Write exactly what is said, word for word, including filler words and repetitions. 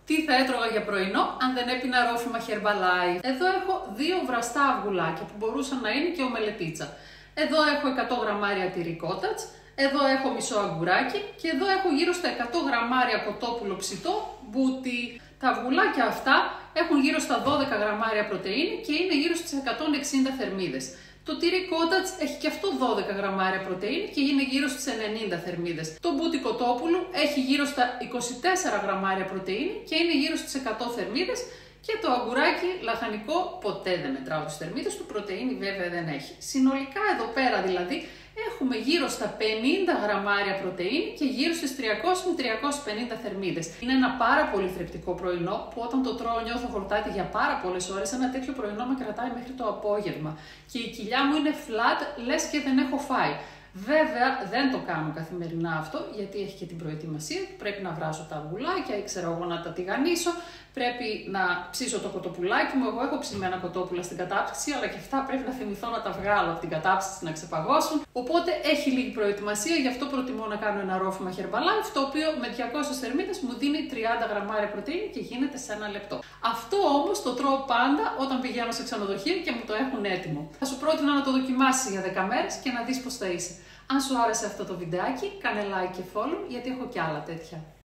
Τι θα έτρωγα για πρωινό αν δεν έπινα ρόφημα Herbalife. Εδώ έχω δύο βραστά αυγουλάκια που μπορούσαν να είναι και ομελετίτσα. Εδώ έχω εκατό γραμμάρια τυρί κότατς, εδώ έχω μισό αγκουράκι και εδώ έχω γύρω στα εκατό γραμμάρια κοτόπουλο ψητό μπούτι. Τα αυγουλάκια αυτά έχουν γύρω στα δώδεκα γραμμάρια πρωτεΐνη και είναι γύρω στις εκατόν εξήντα θερμίδες. Το τυρί κότατς έχει και αυτό δώδεκα γραμμάρια πρωτεΐνη και είναι γύρω στις ενενήντα θερμίδες. Το μπούτι κοτόπουλου έχει γύρω στα είκοσι τέσσερα γραμμάρια πρωτεΐνη και είναι γύρω στις εκατό θερμίδες. Και το αγκουράκι λαχανικό ποτέ δεν μετράω τις θερμίδες του, πρωτεΐνη βέβαια δεν έχει. Συνολικά εδώ πέρα δηλαδή έχουμε γύρω στα πενήντα γραμμάρια πρωτεΐνη και γύρω στις τριακόσιες με τριακόσιες πενήντα θερμίδες. Είναι ένα πάρα πολύ θρεπτικό πρωινό που όταν το τρώω νιώθω χορτάτη για πάρα πολλές ώρες. Ένα τέτοιο πρωινό με κρατάει μέχρι το απόγευμα και η κοιλιά μου είναι flat, λες και δεν έχω φάει. Βέβαια δεν το κάνω καθημερινά αυτό γιατί έχει και την προετοιμασία, πρέπει να βράσω τα αυγουλάκια ή ξέρω εγώ να τα τηγανίσω, πρέπει να ψήσω το κοτοπουλάκι μου. Εγώ έχω ψημένα κοτόπουλα στην κατάψυξη, αλλά και αυτά πρέπει να θυμηθώ να τα βγάλω από την κατάψυξη να ξεπαγώσουν. Οπότε έχει λίγη προετοιμασία, γι' αυτό προτιμώ να κάνω ένα ρόφημα Herbalife, το οποίο με διακόσιες θερμίδες μου δίνει τριάντα γραμμάρια πρωτεΐνη και γίνεται σε ένα λεπτό. Αυτό όμως το τρώω πάντα όταν πηγαίνω σε ξενοδοχείο και μου το έχουν έτοιμο. Θα σου πρότεινα να το δοκιμάσεις για δέκα μέρες και να δεις πώς θα είσαι. Αν σου άρεσε αυτό το βιντεάκι, κάνε like και follow γιατί έχω κι άλλα τέτοια.